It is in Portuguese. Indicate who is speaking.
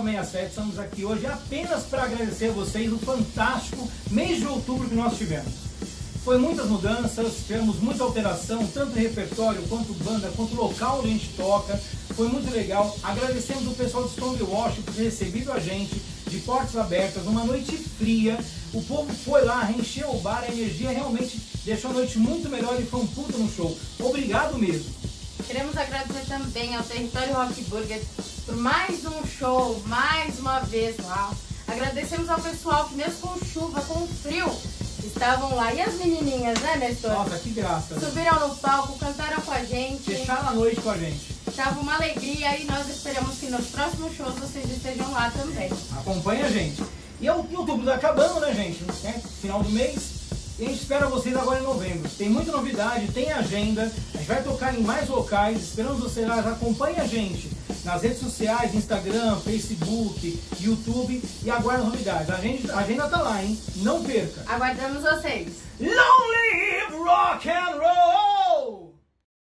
Speaker 1: 67, estamos aqui hoje apenas para agradecer a vocês o fantástico mês de outubro que nós tivemos. Foi muitas mudanças, tivemos muita alteração, tanto em repertório, quanto banda, quanto local onde a gente toca. Foi muito legal. Agradecemos o pessoal de Stonewash por ter recebido a gente de portas abertas, uma noite fria. O povo foi lá, encheu o bar, a energia realmente deixou a noite muito melhor e foi um puta no show. Obrigado mesmo.
Speaker 2: Queremos agradecer também ao Território Rock Burger por mais um show, mais uma vez lá. Agradecemos ao pessoal que mesmo com chuva, com frio, estavam lá. E as menininhas, né, Nestor?
Speaker 1: Nossa, que graça.
Speaker 2: Subiram no palco, cantaram com a gente.
Speaker 1: Fecharam a noite com a gente.
Speaker 2: Tava uma alegria e nós esperamos que nos próximos shows vocês estejam lá também.
Speaker 1: Acompanha a gente. E o outubro tá acabando, né, gente? Final do mês. E a gente espera vocês agora em novembro. Tem muita novidade, tem agenda. A gente vai tocar em mais locais. Esperamos vocês lá. Acompanhe a gente nas redes sociais, Instagram, Facebook, YouTube. E aguarde as novidades. A agenda tá lá, hein? Não perca.
Speaker 2: Aguardamos vocês.
Speaker 1: Long live rock and roll!